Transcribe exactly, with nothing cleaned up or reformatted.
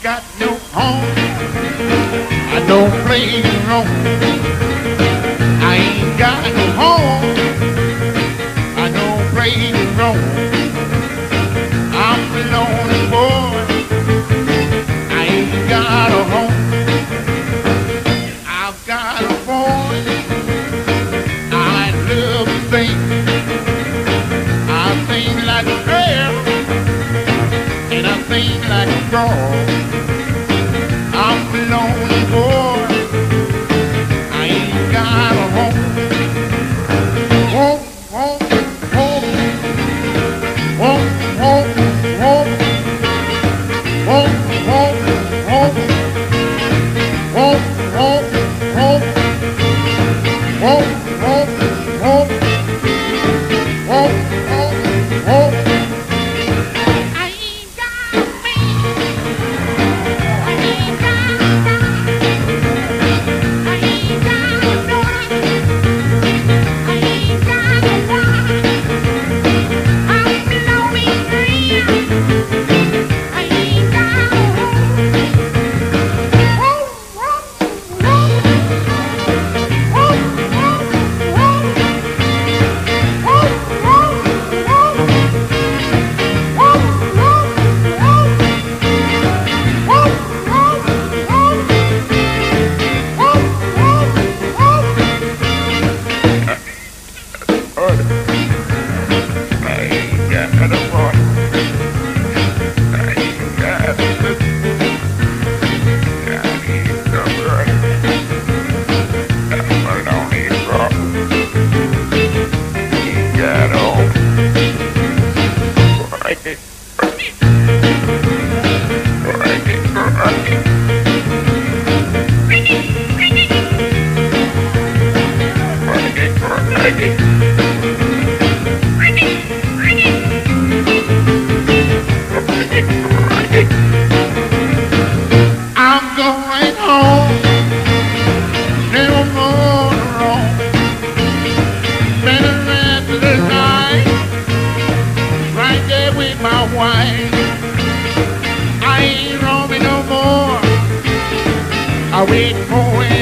got no home. I don't play wrong. I ain't got no home. I don't play wrong. I'm a lonely boy. I ain't got a home. I've got a voice. I love to sing. I sing like a girl, and I sing like a girl. I'm a lonely boy. I ain't got a home. Home, home, home. Home, home, home. Home, home, home. Home, home, home. Home, home, home. Home, home, home. I ain't got a man. I ain't got a I ain't got a daughter. I ain't got a wife. I'm a lonely man. I ain't got a home. Home, home, home. Home, home, home. Home, home, home. Home, home, home. Home, home, home. Home, home, home. I ain't got no money. I ain't got nothing. I need somebody. I'm a lonely rock. Ain't got home. Work it, work it. Work it, work it. Work it, work it. I'm going home. Never more to roam. Spend the rest of the night right there with my wife. I ain't roaming no more. I wait for it.